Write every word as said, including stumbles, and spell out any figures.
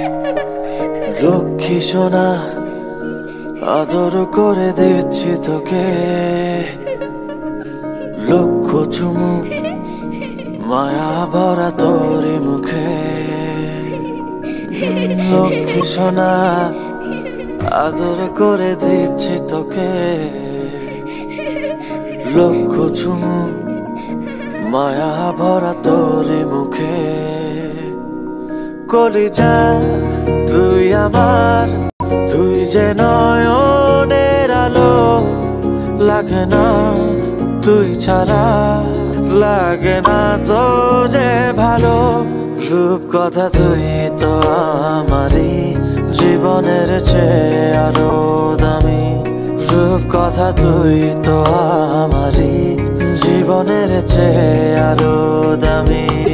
লক্ষ্মী সোনা আদর করে দিচ্ছি তোকে, লক্ষ চুমু মায়া ভরা তোরে মুখে। লক্ষ্মী সোনা আদর করে দিচ্ছি তোকে, লক্ষ চুমু মায়া ভরা তোরে মুখে। কলিজা তুই আমার, তুই যে নয়নের আলো, লাগে না তুই ছাড়া, লাগে না তো যে ভালো। রূপ কথা তুই তো আমারই জীবনের চেয়ে আরো দামি, রূপ কথা তুই তো আমারই জীবনের চেয়ে আরো দামি।